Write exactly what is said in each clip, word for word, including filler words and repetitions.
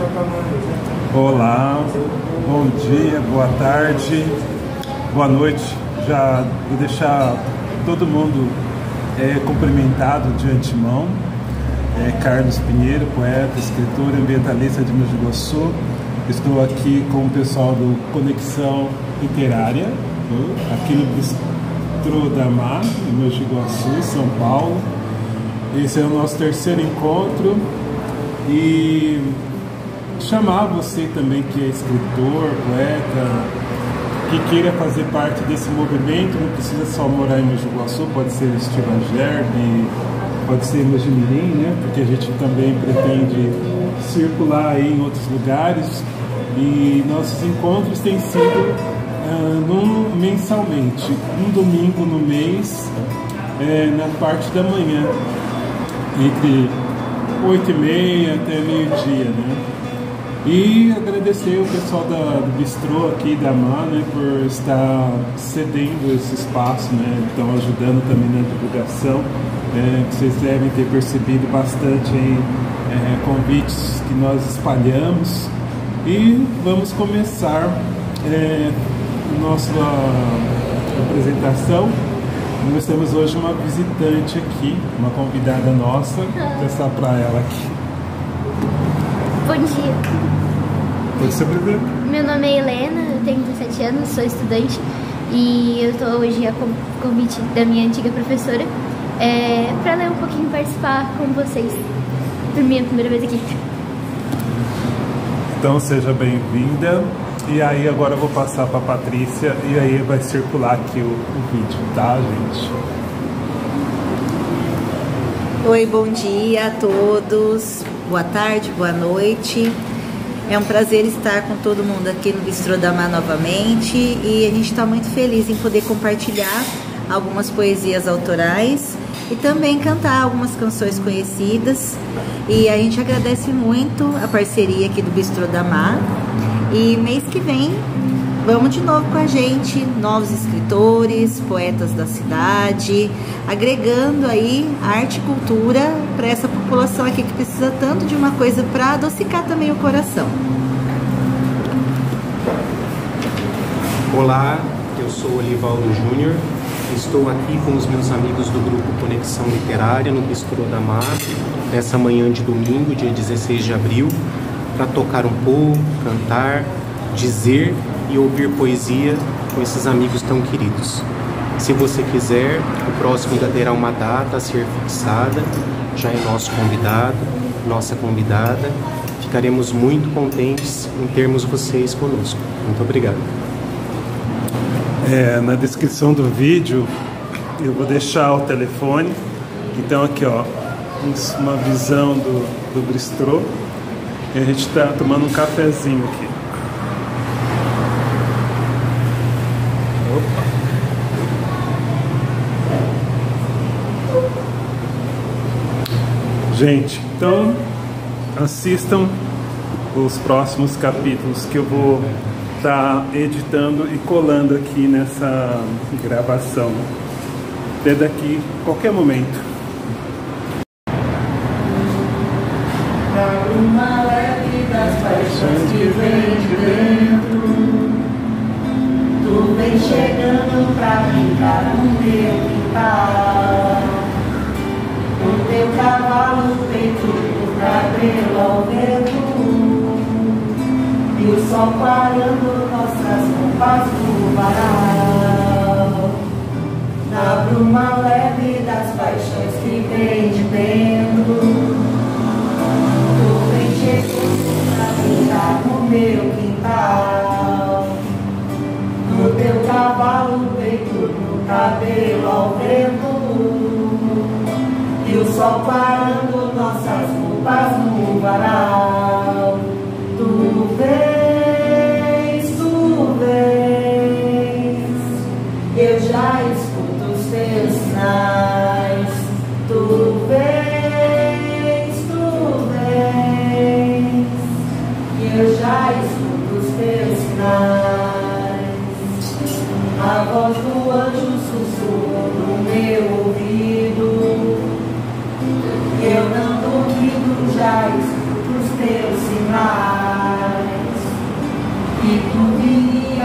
Olá, bom dia, boa tarde, boa noite. Já vou deixar todo mundo é, cumprimentado de antemão. É, Carlos Pinheiro, poeta, escritor, ambientalista de Mogi Guaçu. Estou aqui com o pessoal do Conexão Literária, aqui no Bistrô da Mar, em Mogi Guaçu, São Paulo. Esse é o nosso terceiro encontro e chamar você também que é escritor, poeta, que queira fazer parte desse movimento. Não precisa só morar em Mogi Guaçu, pode ser Estiva Gerbe, pode ser Mogi Mirim, né? Porque a gente também pretende circular aí em outros lugares e nossos encontros têm sido uh, num, mensalmente, um domingo no mês, é, na parte da manhã, entre oito e meia até meio-dia, né? E agradecer o pessoal da, do Bistrô aqui da Mar, né, por estar cedendo esse espaço, né? Estão ajudando também na divulgação. É, vocês devem ter percebido bastante aí, é, convites que nós espalhamos. E vamos começar é, nossa apresentação. Nós temos hoje uma visitante aqui, uma convidada nossa. Vou passar para ela aqui. Bom dia. Pode se apresentar. Meu nome é Helena, eu tenho dezessete anos, sou estudante e eu estou hoje a convite da minha antiga professora é, para ler um pouquinho e participar com vocês. Por minha primeira vez aqui. Então seja bem-vinda. E aí agora eu vou passar para a Patrícia e aí vai circular aqui o, o vídeo, tá, gente? Oi, bom dia a todos. Boa tarde, boa noite. É um prazer estar com todo mundo aqui no Bistrô da Mar novamente e a gente está muito feliz em poder compartilhar algumas poesias autorais e também cantar algumas canções conhecidas. E a gente agradece muito a parceria aqui do Bistrô da Mar. E mês que vem vamos de novo com a gente, novos escritores, poetas da cidade, agregando aí arte e cultura para essa população aqui que precisa tanto de uma coisa para adocicar também o coração. Olá, eu sou Olivaldo Júnior, estou aqui com os meus amigos do grupo Conexão Literária no Bistrô da Mar, nessa manhã de domingo, dia dezesseis de abril, para tocar um pouco, cantar, dizer e ouvir poesia com esses amigos tão queridos. Se você quiser, o próximo ainda terá uma data a ser fixada, já é nosso convidado, nossa convidada. Ficaremos muito contentes em termos vocês conosco. Muito obrigado. É, na descrição do vídeo eu vou deixar o telefone. Então aqui, ó, uma visão do, do bistrô. E a gente está tomando um cafezinho aqui. Opa. Gente, então assistam os próximos capítulos que eu vou estar tá editando e colando aqui nessa gravação. Até daqui, qualquer momento. Uma leve das paixões que vem de dentro, tu vem chegando pra brincar no meu quintal. O teu cavalo feito por cabelo ao vento, e o sol parando nossas roupas no varal. Na bruma leve das paixões que vem de dentro, no meu quintal, no teu cavalo feito no cabelo ao vento, e o sol parando nossas roupas no varal. Tu vens, tu vens, eu já escuto os teus sinais. Tu vens, tu vens, eu já escuto os teus sinais. A voz do anjo sussurra no meu ouvido, eu não duvido, já escuto os teus sinais.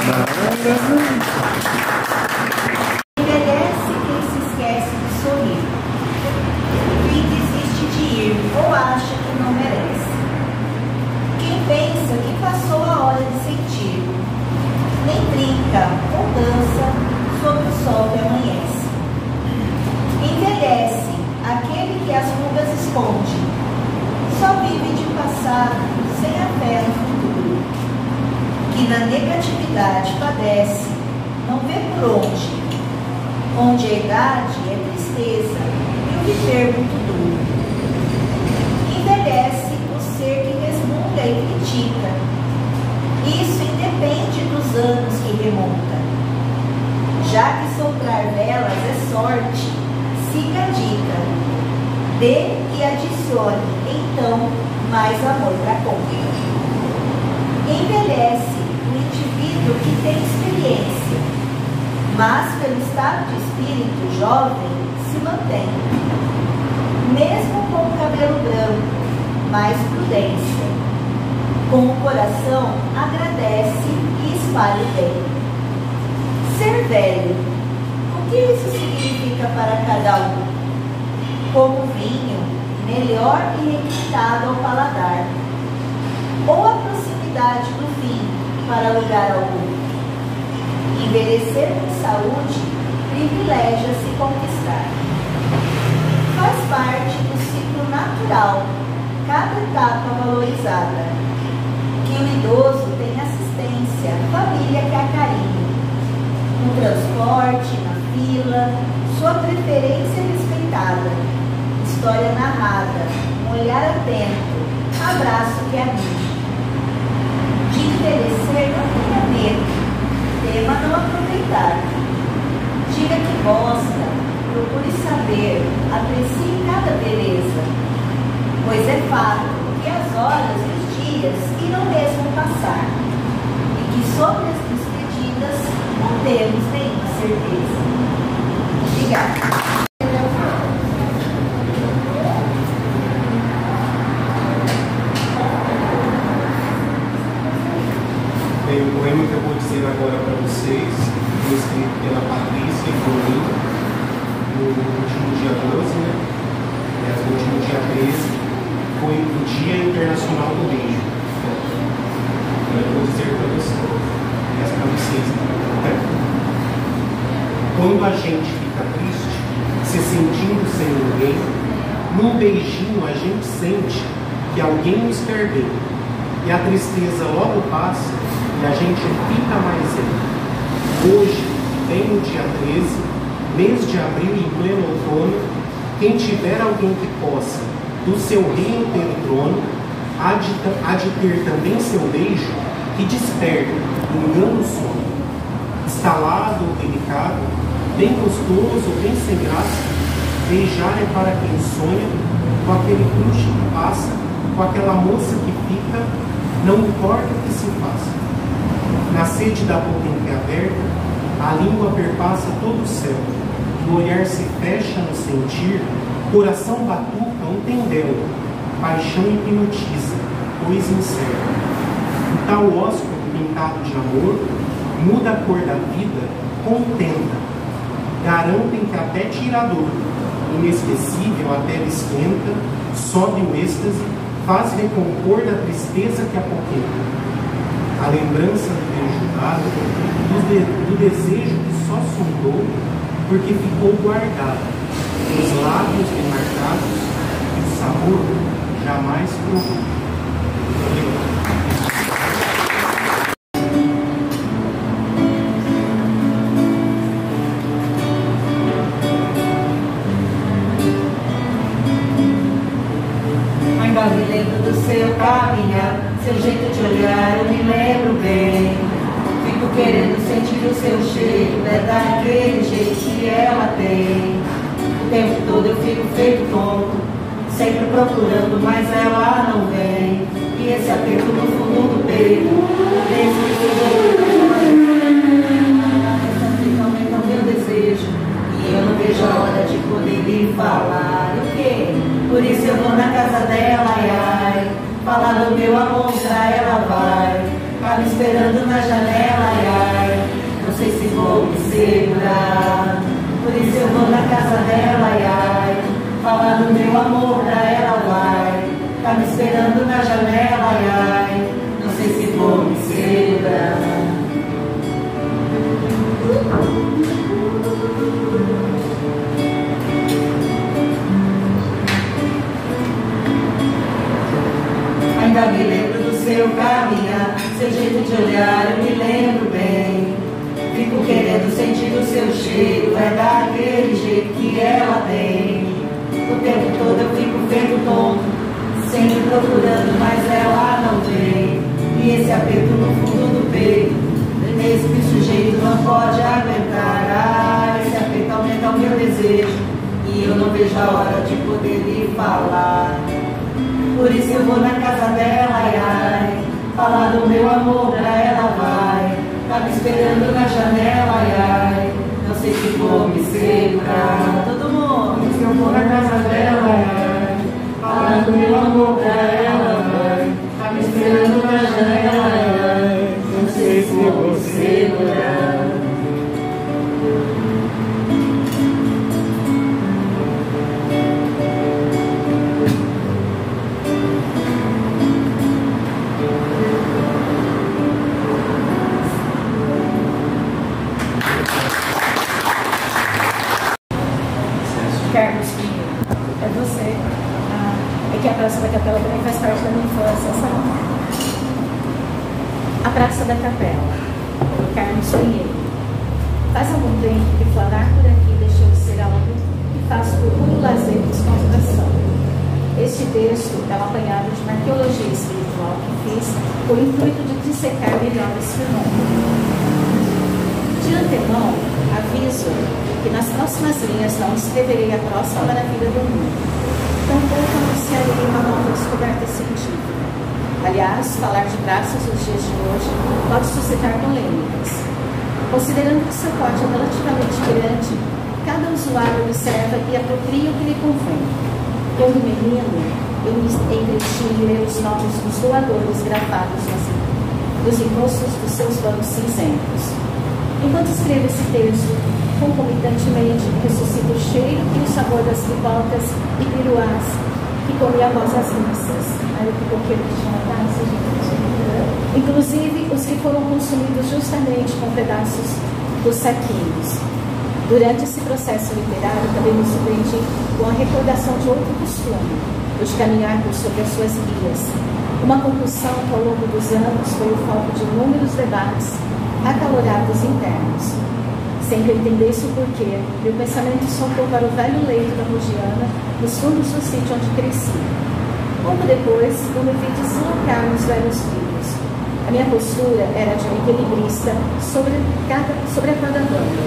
Envelhece quem se esquece de sorrir, quem desiste de ir ou acha que não merece, quem pensa que passou a hora de sentir, nem brinca ou dança sob o sol que amanhece. Envelhece aquele que as rugas esconde, só vive de passado sem a fé no futuro, que na negatividade padece, não vê por onde, onde a idade é tristeza e o viver muito duro. Envelhece o ser que resmunga e critica, isso independe dos anos que remonta. Já que soprar velas é sorte, siga a dica, dê e adicione, então, mais amor para conta. Envelhece o indivíduo que tem experiência, mas pelo estado de espírito jovem se mantém. Mesmo com o cabelo branco, mais prudência. Com o coração agradece e espalha o bem. Ser velho, o que isso significa para cada um? Como vinho, melhor e requintado ao paladar, ou a proximidade do fim para lugar algum. Envelhecer com saúde privilegia se conquistar. Faz parte do ciclo natural, cada etapa valorizada. Que o idoso tenha assistência, família que acarinhe. No transporte, na fila, sua preferência respeitada. História narrada, um olhar atento, abraço que anime. De envelhecer não tenha medo, tema não aproveitar. Diga que gosta, procure saber, aprecie cada beleza. Pois é fato que as horas e os dias irão mesmo passar, e que sobre as despedidas não temos nenhuma certeza. Obrigada. O poema que eu vou dizer agora para vocês foi escrito pela Patrícia e por mim no último dia doze, né? Aliás, no último dia treze, foi o Dia Internacional do Beijo. Eu vou dizer para vocês, para vocês. Quando a gente fica triste, se sentindo sem ninguém, num beijinho a gente sente que alguém nos quer bem. E a tristeza logo passa e a gente fica mais zen. Hoje, bem no dia treze, mês de abril em pleno outono, quem tiver alguém que possa do seu reino ter o trono, há de, há de ter também seu beijo que desperta, engana o sono. Estalado ou delicado, bem gostoso ou bem sem graça, beijar é para quem sonha com aquele crush que passa, com aquela moça que fica, não importa o que se faça. Na sede da boca entreaberta, a língua perpassa todo o céu, e o olhar se fecha no sentir, coração batuca um tendel, paixão hipnotiza, pois incerta. O tal ósculo pintado de amor, muda a cor da vida, contenta. Garantem que até tira a dor, inesquecível a pele esquenta, sobe o êxtase, faz recompor da tristeza que apoquenta. A lembrança do beijo dado, do, de, do desejo que só sondou, porque ficou guardado, os lábios demarcados, e o sabor jamais provou. Ainda me lembro do seu caminhar, seu jeito de olhar, eu me lembro bem. Fico querendo sentir o seu cheiro, é daquele jeito que ela tem. O tempo todo eu fico feito tonto, sempre procurando, mas ela não vem. E esse aperto no fundo do peito, desde que eu aumenta o meu desejo. E eu não vejo a hora de poder lhe falar o quê? Por isso eu vou na casa dela, ai, ai, falar do meu amor pra ela vai. Tá me esperando na janela, ai, ai. vou na casa dela, ai, ai, falar do meu amor pra ela, vai. Tá me esperando na janela, ai, ai, não sei se vou me segurar. Ainda me lembro do seu caminhar, seu jeito de olhar, eu me lembro bem. Fico querendo sentir o seu cheiro, é daquele jeito que ela tem. O tempo todo eu fico vendo tonto, sempre procurando, mas ela não vem. E esse aperto no fundo do peito, mesmo que o sujeito não pode aguentar. Ah, esse aperto aumenta o meu desejo, e eu não vejo a hora de poder lhe falar. Por isso eu vou na casa dela, ai, ai, falar do meu amor pra ela, vai. Tá me esperando na janela, ai, ai, não sei se vou me segurar. Todo mundo. Por isso eu vou na casa dela, ai, ai, falar do meu amor pra ela, vai. Tá me esperando na janela, ai, ai, não sei se vou me segurar. Carlos, é você. Ah, é que a Praça da Capela também faz parte da minha infância, sabe? A Praça da Capela, do Carlos Pinheiro. Faz algum tempo que flanar por aqui deixou de ser algo que faz por puro lazer e descontração. Este texto é um apanhado de uma arqueologia espiritual que fiz com o intuito de dissecar melhor esse fenômeno. De antemão, aviso que nas próximas linhas não escreverei a próxima maravilha do mundo. Tampouco anunciarei uma nova descoberta científica. Aliás, falar de braços nos dias de hoje pode suscitar polêmicas. Considerando que seu pote é relativamente grande, cada usuário observa e apropria o que lhe convém. Quando menino, eu me entreti em ler os nomes dos doadores gravados nos encostos dos seus bancos cinzentos. Enquanto escrevo esse texto, concomitantemente ressuscita o cheiro e o sabor das pipocas e piruás que comia após as missas. Aí o pipoqueiro que tinha na casa, gente. Inclusive os que foram consumidos justamente com pedaços dos saquinhos. Durante esse processo literário, também me surpreendi com a recordação de outro costume, o de caminhar por sobre as suas guias. Uma compulsão que ao longo dos anos foi o foco de inúmeros debates acalorados internos. Sem que eu entendesse o porquê, meu pensamento soltou para o velho leito da Rugiana, nos fundos do sítio onde cresci. Pouco depois, eu me vi deslocar nos velhos trilhos. A minha postura era de um equilibrista sobre, cada, sobre a cada banda.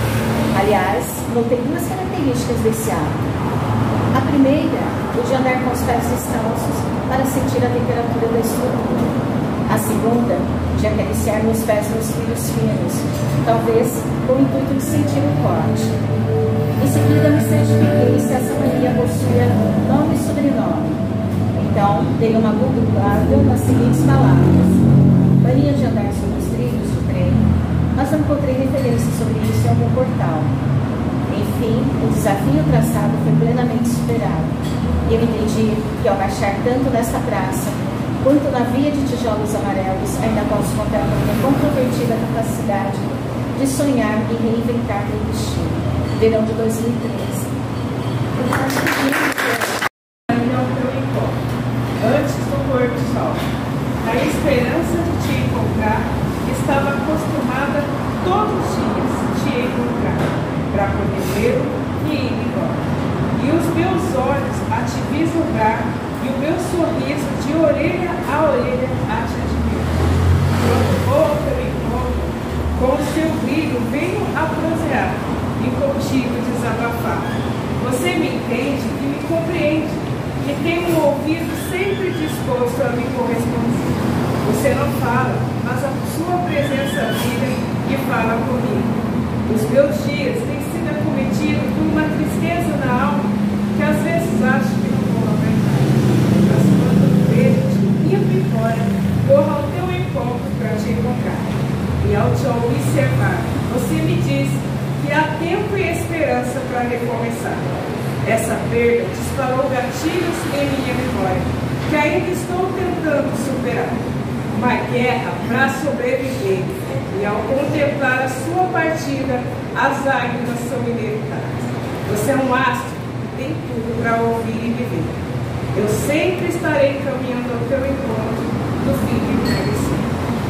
Aliás, notei duas características desse ato. A primeira, o de andar com os pés descalços para sentir a temperatura da estrutura. A segunda, de acariciar meus pés nos trilhos finos, talvez com o intuito de sentir o corte. Em seguida, me certifiquei se essa mania possuía nome e sobrenome. Então, dei uma googlada nas seguintes palavras: mania de andar sobre os trilhos do trem, mas não encontrei referência sobre isso em algum portal. Enfim, o desafio traçado foi plenamente superado. E eu entendi que ao marchar tanto nesta praça, quanto na via de tijolos amarelos, ainda posso contar com minha controvertida capacidade de sonhar e reinventar meu destino. Verão de dois mil e treze. Antes do pôr do sol, a esperança de te encontrar, estava acostumada todos os dias te encontrar, para poder vê-lo e ir embora. E os meus olhos a te vislumbrar, e o meu sorriso de orelha a orelha a te admirar. Quando vou ao teu encontro, com o seu brilho venho a prosear e contigo desabafar. Você me entende e me compreende, que tem um ouvido sempre disposto a me corresponder. Você não fala, mas a sua presença vira e fala comigo. Os meus dias têm sido acometidos por uma tristeza na alma que às vezes acho que não vou aumentar. Mas quando vejo de minha vitória, corro ao teu encontro para te encontrar. E ao te observar, você me diz que e há tempo e esperança para recomeçar. Essa perda disparou gatilhos em minha memória, que ainda estou tentando superar. Uma guerra para sobreviver, e ao contemplar a sua partida, as lágrimas são inevitáveis. Você é um astro e tem tudo para ouvir e viver. Eu sempre estarei caminhando ao teu encontro do fim de entardecer.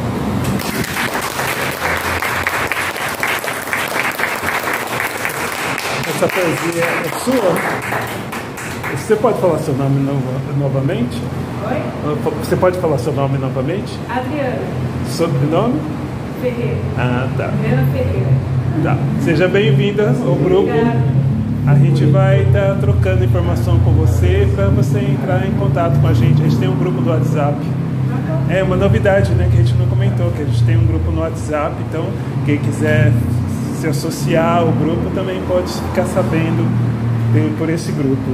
Essa poesia é sua? Você pode falar seu nome no, novamente? Oi? Você pode falar seu nome novamente? Adriana. Sobrenome? Ferreira. Ah, tá. Adriana Ferreira. Tá. Seja bem-vinda ao grupo. Obrigada. A gente vai estar trocando informação com você para você entrar em contato com a gente. A gente tem um grupo do WhatsApp. É uma novidade, né, que a gente não comentou, que a gente tem um grupo no WhatsApp. Então, quem quiser se associar ao grupo também pode ficar sabendo por esse grupo.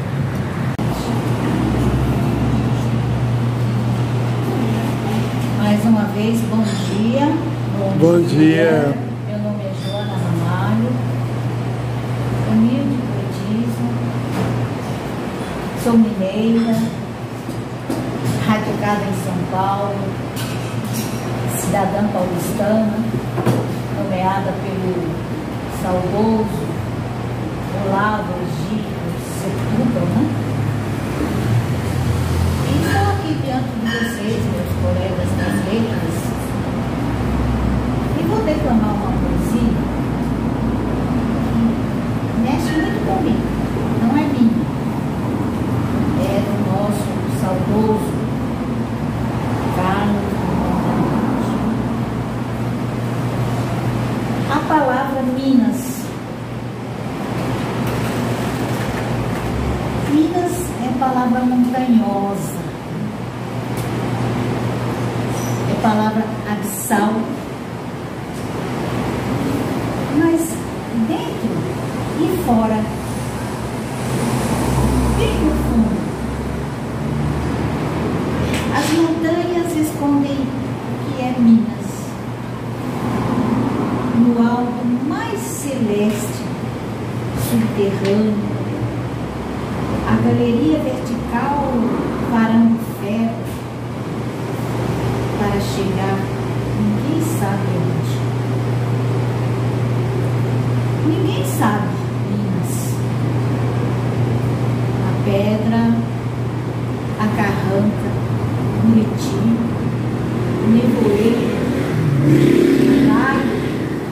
Mais uma vez, bom dia. Bom, bom dia. dia. Meu nome é Joana Ramalho, humilde budismo, sou mineira, radicada em São Paulo, cidadã paulistana, nomeada pelo saudoso Olavo Egídio Sepúlveda, né? E estou aqui diante de vocês, meus colegas das letras, e vou declamar uma poesia que mexe muito comigo, não é minha, é do nosso saudoso Carlos Drummond. A palavra Minas. Minas é palavra montanhosa, é palavra abissal, mas dentro e fora, bem no fundo, as montanhas escondem o que é Minas. No alto mais celeste, subterrâneo, a galeria vertical varando ferro para chegar, ninguém sabe onde. Ninguém sabe, Minas. A pedra, a carranca, o retiro, o nevoeiro, o lago,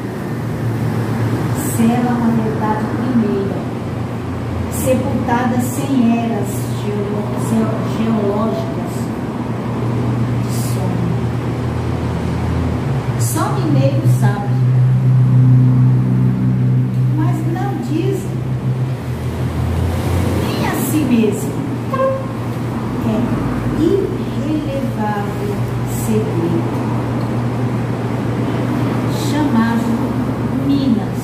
sela a verdade primeira, sepultada sem eras geológicas de sono. Só mineiro sabe, mas não dizem nem a si mesmo. É irrelevável segredo chamado Minas.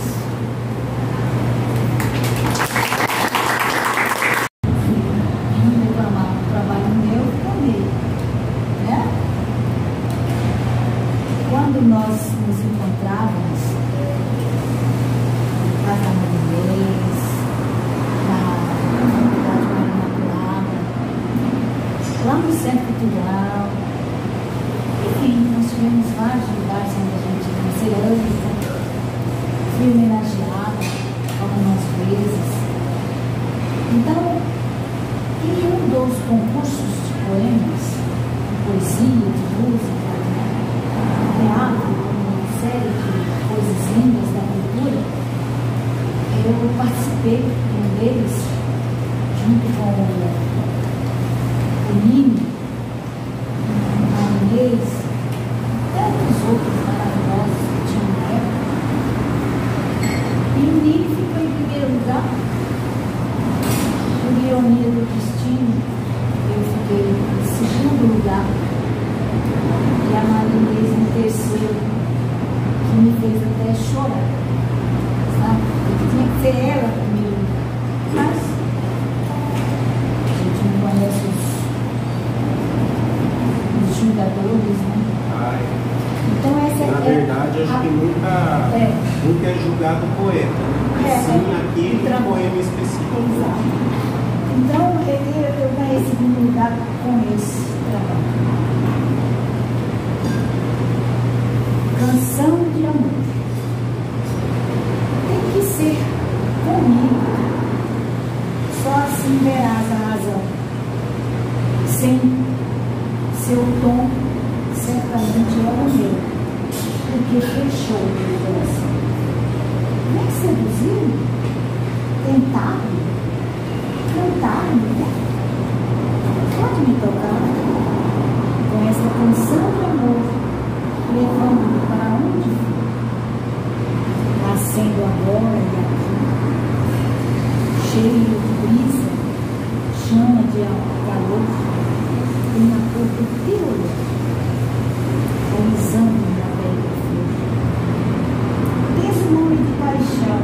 Nós nos encontrávamos na Casa Marinês, na Comunidade Imaculada, lá no Centro Cultural, enfim, nós tivemos vários lugares onde a gente na cerâmica, fui homenageada algumas vezes. Então, em um dos concursos de poemas, de poesia, de música, teatro, uma série de coisas lindas da cultura, eu participei de um deles, junto com o Nini, o Marinês, tantos outros maravilhosos que tinham na época. E o Nini ficou em primeiro lugar, por ironia do destino, eu fiquei em segundo lugar. E a Marinês em terceiro, que me fez até chorar, sabe? Porque tinha que ser ela primeiro. Mas a gente não conhece os, os julgadores, né? Ai. Então essa Na é verdade, acho a, que nunca, é, nunca é julgado o poeta, mas É, sim aquele então- poema específico. Exato. Então, ele, eu conheci como lidar com esse trabalho. Canção de amor. Tem que ser comigo. Só assim verás a razão. Sem seu tom, certamente é o meu, porque fechou o meu coração. Nem seduzir, tentar, cantar, né? Pode me tocar com essa canção de amor, levando-me para onde for, nascendo agora e aqui, cheio de brisa, chama de calor, e na cor do teu olhar, alisando na velha flor. Tens um nome de paixão,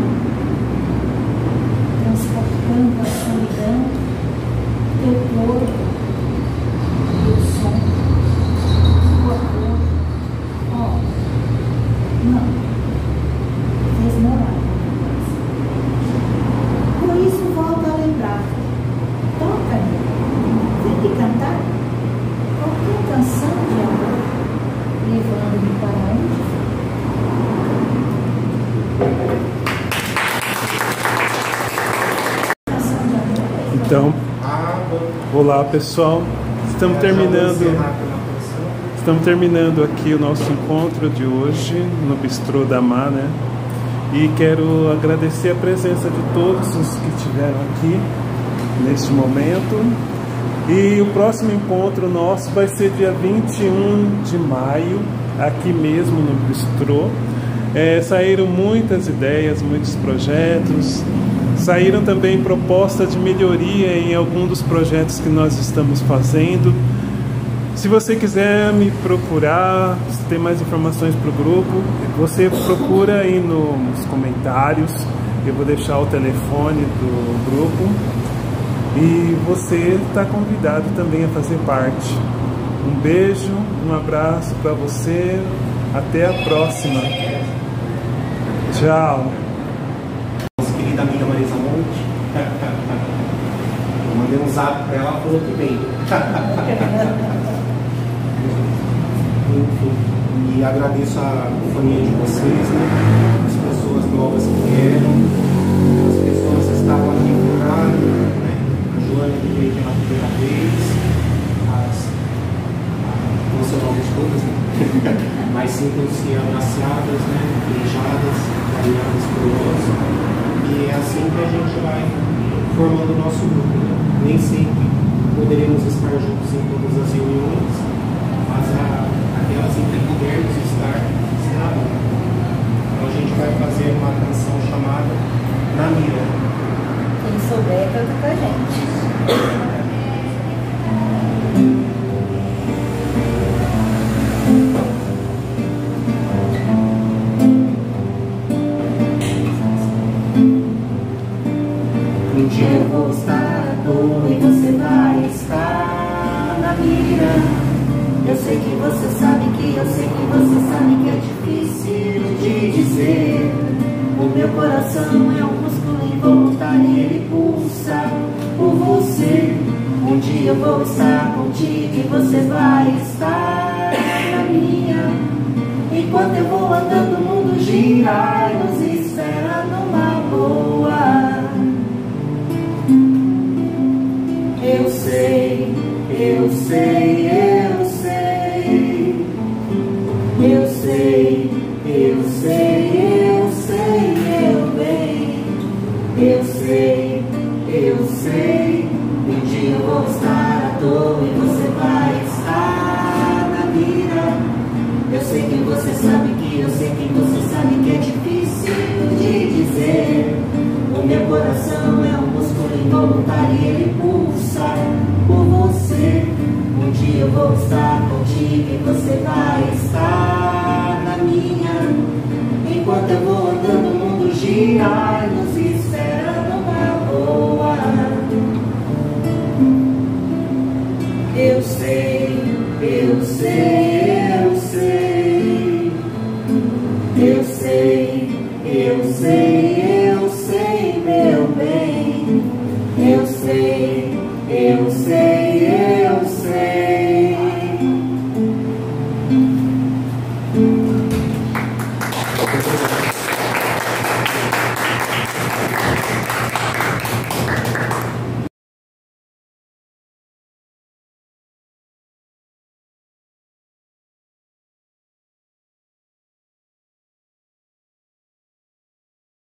transportando a solidão, teu corpo, teu som, tua cor. Oh, não, fez morar na minha casa. Por isso volto a lembrar. Toca-me, vem me cantar qualquer canção de amor, levando-me para onde for. Canção de amor. Então, Ah, bom. olá pessoal, estamos Já vou terminando, encerrar pela canção. estamos terminando aqui o nosso encontro de hoje no Bistrô da Má, né? E quero agradecer a presença de todos os que estiveram aqui neste momento. E o próximo encontro nosso vai ser dia vinte e um de maio, aqui mesmo no Bistrô. É, saíram muitas ideias, muitos projetos, saíram também propostas de melhoria em algum dos projetos que nós estamos fazendo. Se você quiser me procurar, se tem mais informações para o grupo, você procura aí nos comentários, eu vou deixar o telefone do grupo. E você está convidado também a fazer parte. Um beijo, um abraço para você. Até a próxima. Tchau. Nossa querida amiga Marisa Monte. Eu mandei um zap para ela, ela falou que veio. Enfim, e agradeço a companhia de vocês, né? As pessoas novas que vieram, as pessoas que estavam aqui por nada, né? Joana que veio pela primeira vez, as, não sei o nome de todas, né? Mas sintam-se abraçadas, né? Beijadas, carinhadas por nós. E é assim que a gente vai formando o nosso grupo, né? Nem sempre poderemos estar juntos em todas as reuniões, mas a, aquelas em que pudermos estar, será bom. Então a gente vai fazer uma canção chamada Na Mira. Quem souber, canta com a gente. Um dia eu vou estar à toa e você vai estar na mira. Eu sei que você sabe que eu sei que você sabe que é difícil de dizer. O meu coração é um músculo involuntário e ele pulsa por você. Um dia eu vou estar contigo e você vai estar na minha. Enquanto eu vou andando o mundo gira e nos espera numa boa. Eu sei, eu sei, eu sei. Eu sei, eu sei, eu sei, eu bem. Eu sei, eu sei. Um dia eu vou estar à toa e você vai estar na mira. Eu sei que você sabe que eu sei que você sabe que é difícil de dizer. O meu coração é um músculo involuntário e ele pulsa por você. Um dia eu vou estar contigo e você vai estar na minha. Enquanto eu vou andando o mundo gira e nos espera numa boa. Eu sei, eu sei.